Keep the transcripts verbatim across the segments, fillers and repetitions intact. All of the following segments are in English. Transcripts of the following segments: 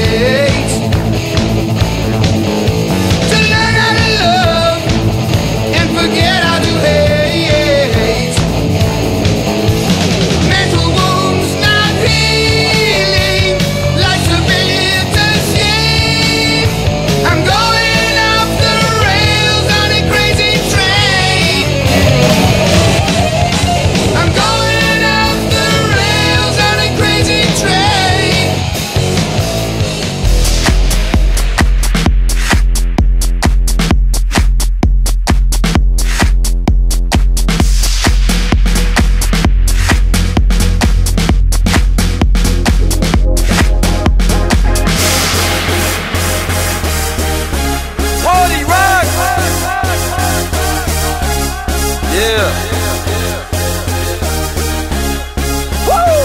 To learn how to love and forget how to hate. Mental wounds not healing, life's a bitter shame. I'm going off the rails on a crazy train. I'm going off the rails on a crazy train. Party rock! Yeah. Woo!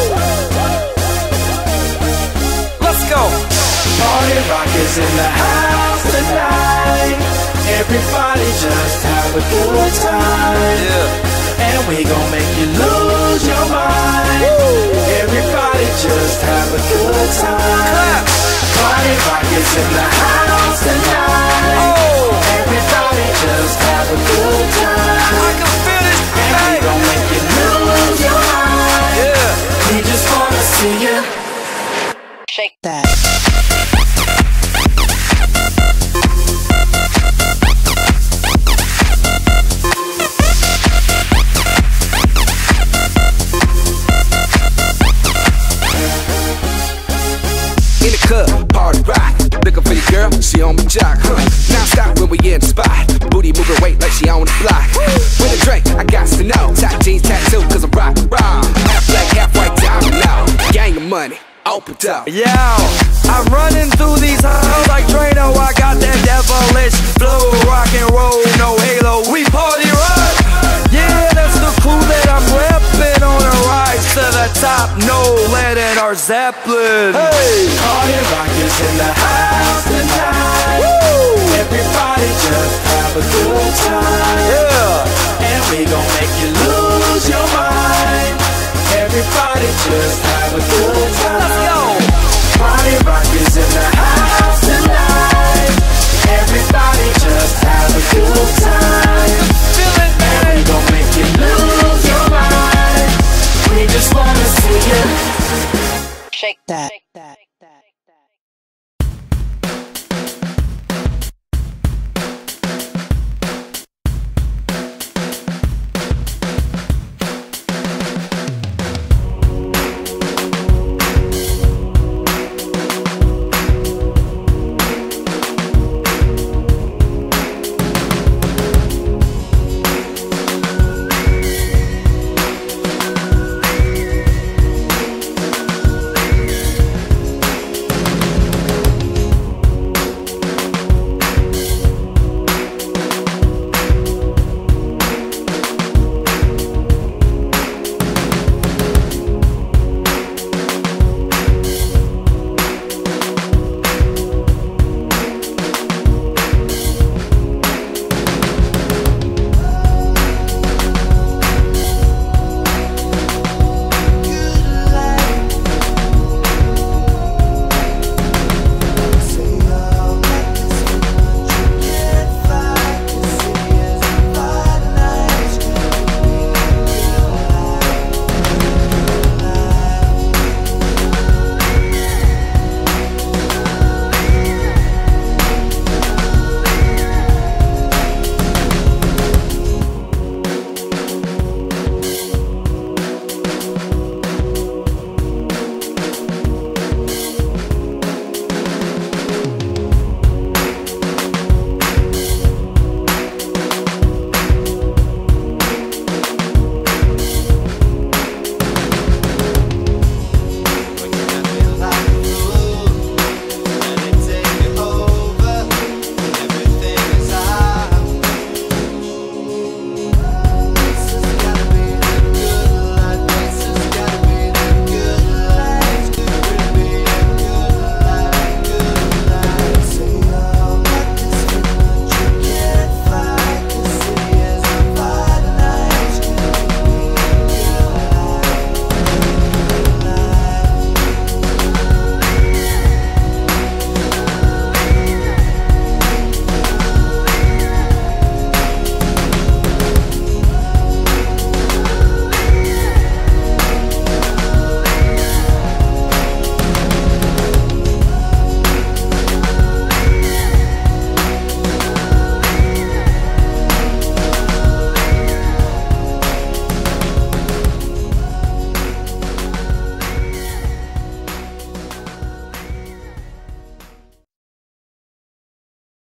Let's go. Party rock is in the house tonight. Everybody just have a good time. Yeah. And we gon' make you lose your mind. Everybody just have a good time. Clap. Party rock is in the house tonight. Oh, Everybody just have a good I time. can feel this And we tonight. gon' make you lose your mind. Yeah. We just wanna see you Shake that. In the club, party rock. Looking for your girl, she on my jock, huh? Now stop when we in the spot. Booty moving weight like she on the block. With a drink, I got to know. Top jeans tattoo, cause I'm rock, raw. Half black, half white, diamond now. Gang of money, open up. Yeah, I'm running through these halls like Drano. I got that devilish flow, rock and roll, no halo. We party rock. Yeah, that's the crew that I'm repping on a rise to the top. No lead in our Zeppelin. Hey, Party rock is in the house tonight. Everybody just have a good time. yeah. And we gon' make you lose your mind. Everybody just